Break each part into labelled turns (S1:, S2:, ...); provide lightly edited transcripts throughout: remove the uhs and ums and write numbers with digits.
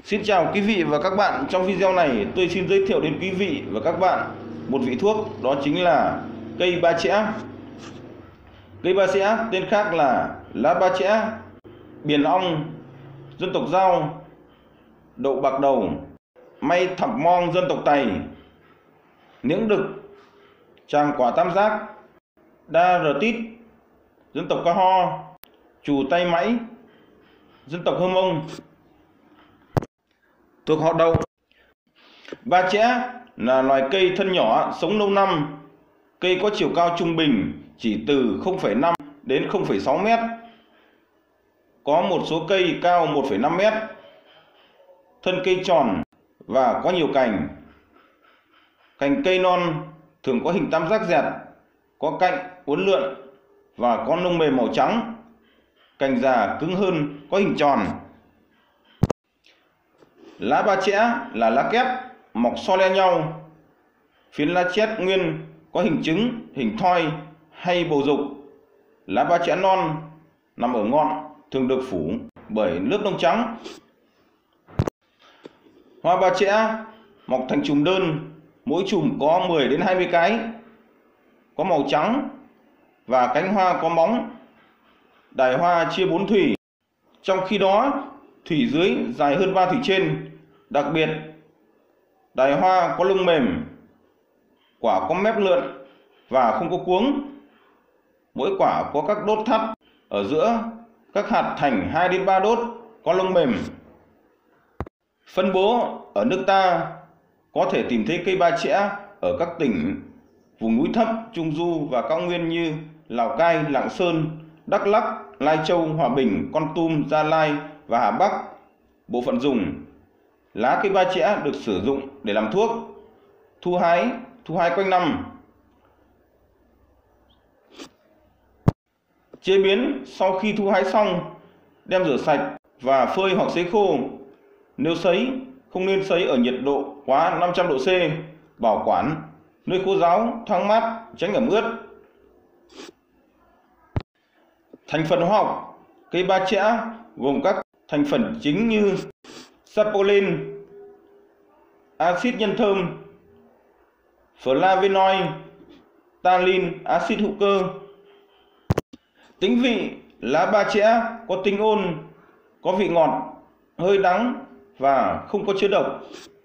S1: Xin chào quý vị và các bạn. Trong video này tôi xin giới thiệu đến quý vị và các bạn một vị thuốc, đó chính là cây ba chẽ. Cây ba chẽ tên khác là lá ba chẽ, biển ong, dân tộc Dao, đậu bạc đầu, may thập mong dân tộc Tày, niễng đực, tràng quả tam giác, đa rờ tít, dân tộc Ca Ho, chù tay mãy, dân tộc Hơ Mông. Thuộc họ đậu. Ba chẽ là loài cây thân nhỏ, sống lâu năm. Cây có chiều cao trung bình chỉ từ 0,5 đến 0,6 mét. Có một số cây cao 1,5 mét. Thân cây tròn và có nhiều cành. Cành cây non thường có hình tam giác dẹt, có cạnh uốn lượn và có lông mềm màu trắng. Cành già cứng hơn, có hình tròn. Lá ba chẽ là lá kép, mọc so le nhau. Phiến lá chét nguyên có hình trứng, hình thoi hay bầu dục. Lá ba chẽ non nằm ở ngọn, thường được phủ bởi lớp lông trắng. Hoa ba chẽ mọc thành chùm đơn, mỗi chùm có 10 đến 20 cái, có màu trắng và cánh hoa có móng. Đài hoa chia 4 thùy, trong khi đó thùy dưới dài hơn 3 thùy trên. Đặc biệt, đài hoa có lông mềm, quả có mép lượn và không có cuống. Mỗi quả có các đốt thắt ở giữa, các hạt thành 2 đến 3 đốt, có lông mềm. Phân bố ở nước ta có thể tìm thấy cây ba chẽ ở các tỉnh vùng núi thấp, trung du và cao nguyên như Lào Cai, Lạng Sơn, Đắk Lắk, Lai Châu, Hòa Bình, Kon Tum, Gia Lai và Hà Bắc. Bộ phận dùng: lá cây ba chẽ được sử dụng để làm thuốc, thu hái quanh năm. Chế biến: sau khi thu hái xong, đem rửa sạch và phơi hoặc sấy khô. Nếu sấy, không nên sấy ở nhiệt độ quá 500 độ C. Bảo quản nơi khô ráo, thoáng mát, tránh ẩm ướt. Thành phần hóa học: cây ba chẽ gồm các thành phần chính như saponin, axit nhân thơm, flavonoid, tannin, axit hữu cơ. Tính vị: lá ba chẽ có tính ôn, có vị ngọt, hơi đắng và không có chứa độc.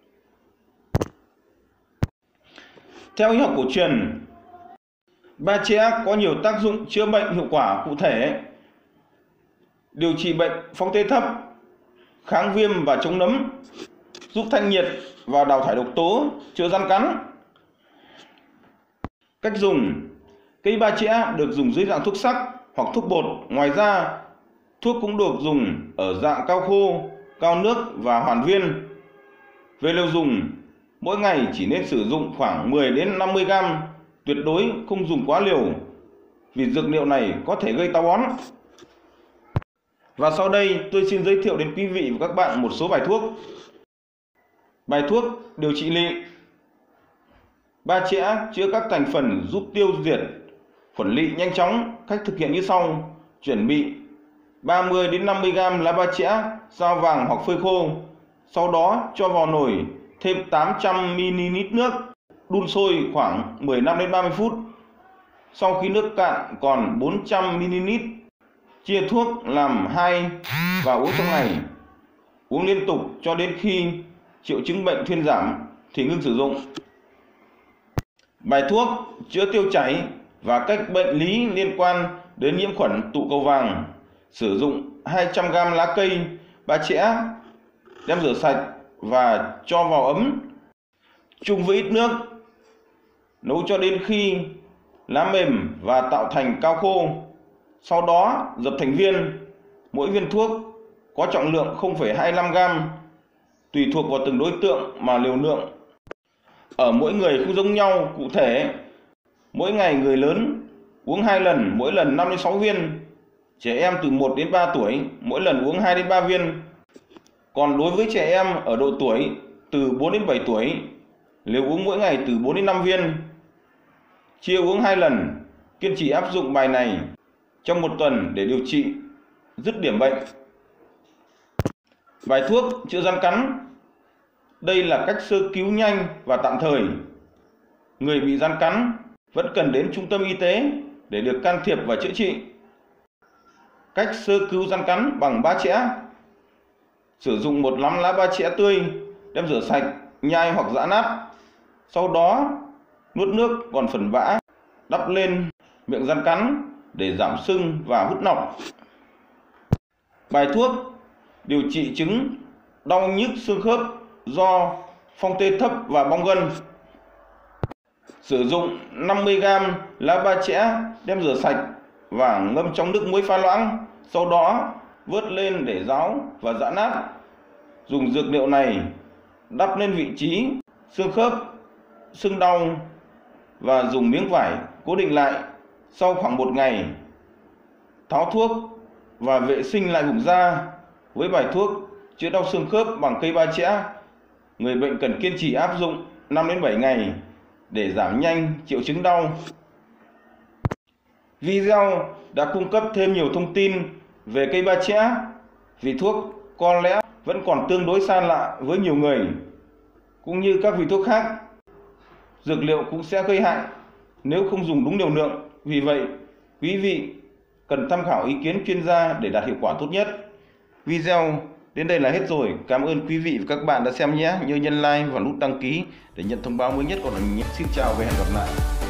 S1: Theo y học cổ truyền, ba chẽ có nhiều tác dụng chữa bệnh hiệu quả cụ thể: điều trị bệnh phong tê thấp, kháng viêm và chống nấm, giúp thanh nhiệt và đào thải độc tố, chữa răn cắn. Cách dùng: cây ba chẽ được dùng dưới dạng thuốc sắc hoặc thuốc bột. Ngoài ra, thuốc cũng được dùng ở dạng cao khô, cao nước và hoàn viên. Về liều dùng: mỗi ngày chỉ nên sử dụng khoảng 10 đến 50 gram, tuyệt đối không dùng quá liều vì dược liệu này có thể gây táo bón. Và sau đây tôi xin giới thiệu đến quý vị và các bạn một số bài thuốc. Bài thuốc điều trị lỵ. Ba chẽ chứa các thành phần giúp tiêu diệt khuẩn lỵ nhanh chóng. Cách thực hiện như sau: chuẩn bị 30 đến 50 gram lá ba chẽ sao vàng hoặc phơi khô. Sau đó cho vào nồi thêm 800 ml nước, đun sôi khoảng 15 đến 30 phút. Sau khi nước cạn còn 400 ml, chia thuốc làm 2 và uống trong ngày. Uống liên tục cho đến khi triệu chứng bệnh thuyên giảm thì ngưng sử dụng. Bài thuốc chữa tiêu chảy và các bệnh lý liên quan đến nhiễm khuẩn tụ cầu vàng. Sử dụng 200 gram lá cây ba chẽ, đem rửa sạch và cho vào ấm, chung với ít nước. Nấu cho đến khi lá mềm và tạo thành cao khô. Sau đó dập thành viên. Mỗi viên thuốc có trọng lượng 0,25 gram, tùy thuộc vào từng đối tượng mà liều lượng ở mỗi người không giống nhau. Cụ thể, mỗi ngày người lớn uống 2 lần, mỗi lần 5 đến 6 viên. Trẻ em từ 1 đến 3 tuổi, mỗi lần uống 2 đến 3 viên. Còn đối với trẻ em ở độ tuổi từ 4 đến 7 tuổi, liều uống mỗi ngày từ 4 đến 5 viên. Chia uống 2 lần. Kiên trì áp dụng bài này trong 1 tuần để điều trị dứt điểm bệnh. Bài thuốc chữa rắn cắn. Đây là cách sơ cứu nhanh và tạm thời. Người bị rắn cắn vẫn cần đến trung tâm y tế để được can thiệp và chữa trị. Cách sơ cứu rắn cắn bằng ba chẽ. Sử dụng một nắm lá ba chẽ tươi, đem rửa sạch, nhai hoặc giã nát. Sau đó nuốt nước còn phần vã, đắp lên miệng rắn cắn để giảm sưng và hút nọc. Bài thuốc điều trị chứng đau nhức xương khớp do phong tê thấp và bong gân. Sử dụng 50g lá ba chẽ đem rửa sạch và ngâm trong nước muối pha loãng, sau đó vớt lên để ráo và giã nát. Dùng dược liệu này đắp lên vị trí xương khớp, sưng đau và dùng miếng vải cố định lại. Sau khoảng 1 ngày, tháo thuốc và vệ sinh lại vùng da. Với bài thuốc chữa đau xương khớp bằng cây ba chẽ, người bệnh cần kiên trì áp dụng 5 đến 7 ngày để giảm nhanh triệu chứng đau. Video đã cung cấp thêm nhiều thông tin về cây ba chẽ. Vị thuốc có lẽ vẫn còn tương đối xa lạ với nhiều người. Cũng như các vị thuốc khác, dược liệu cũng sẽ gây hại nếu không dùng đúng liều lượng. Vì vậy, quý vị cần tham khảo ý kiến chuyên gia để đạt hiệu quả tốt nhất. Video đến đây là hết rồi. Cảm ơn quý vị và các bạn đã xem nhé. Nhớ nhấn like và nút đăng ký để nhận thông báo mới nhất của mình nhé. Xin chào và hẹn gặp lại.